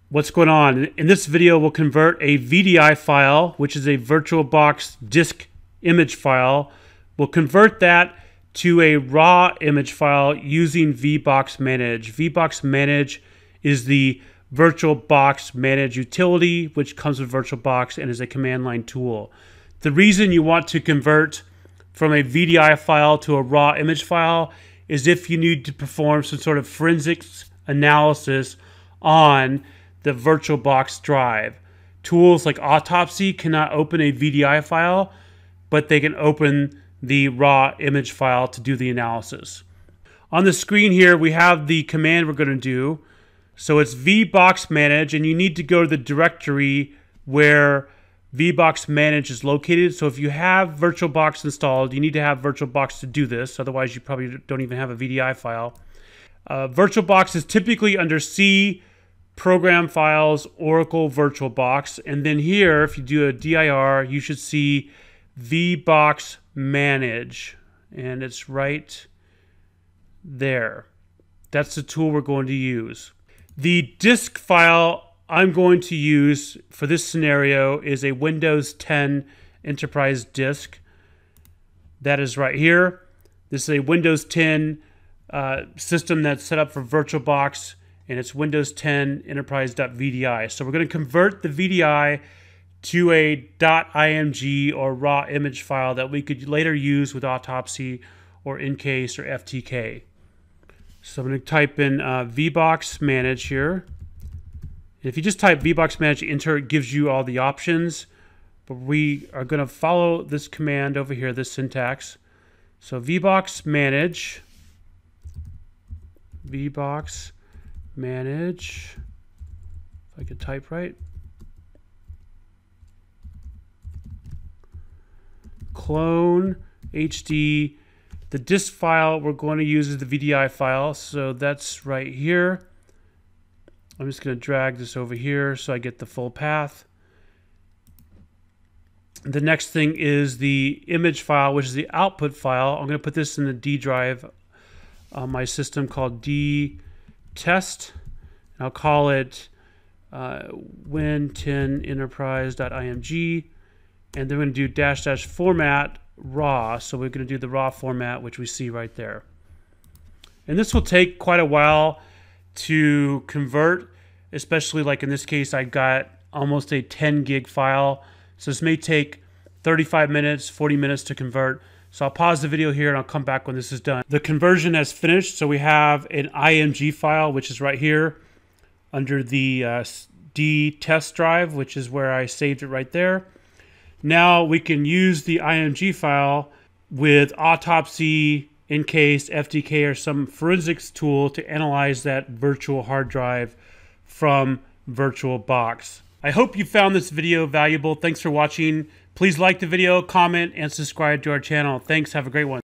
what's going on. In this video, we'll convert a VDI file, which is a VirtualBox disk image file. We'll convert that to a raw image file using vboxmanage. vboxmanage is the VirtualBox manage utility, which comes with VirtualBox and is a command line tool. The reason you want to convert from a VDI file to a raw image file is if you need to perform some sort of forensics analysis on the VirtualBox drive. Tools like Autopsy cannot open a VDI file, but they can open the raw image file to do the analysis. On the screen here, we have the command we're going to do. So it's vboxmanage, and you need to go to the directory where vboxmanage is located. So if you have VirtualBox installed, you need to have VirtualBox to do this. Otherwise, you probably don't even have a VDI file. VirtualBox is typically under C, Program Files, Oracle VirtualBox. And then here, if you do a dir, you should see vboxmanage. And it's right there. That's the tool we're going to use. The disk file I'm going to use for this scenario is a Windows 10 Enterprise disk. That is right here. This is a Windows 10 system that's set up for VirtualBox, and it's Windows 10 Enterprise.vdi. So we're going to convert the VDI to a .img or raw image file that we could later use with Autopsy or Incase or FTK. So I'm going to type in vboxmanage here. If you just type vboxmanage, enter, it gives you all the options. But we are going to follow this command over here, this syntax. So vboxmanage, if I could type right, clonehd. The disk file we're going to use is the VDI file, so that's right here. I'm just going to drag this over here so I get the full path. The next thing is the image file, which is the output file. I'm going to put this in the D drive on my system called dtest. I'll call it win10 enterprise.img, and then we're going to do -- format raw. So we're going to do the raw format, which we see right there. And this will take quite a while to convert, especially like in this case, I got almost a 10 gig file. So this may take 35 minutes, 40 minutes to convert. So I'll pause the video here and I'll come back when this is done. The conversion has finished. So we have an img file, which is right here under the D test drive, which is where I saved it right there. Now we can use the img file with Autopsy, Incase, FTK, or some forensics tool to analyze that virtual hard drive from VirtualBox. I hope you found this video valuable. Thanks for watching. Please like the video, comment, and subscribe to our channel. Thanks. Have a great one.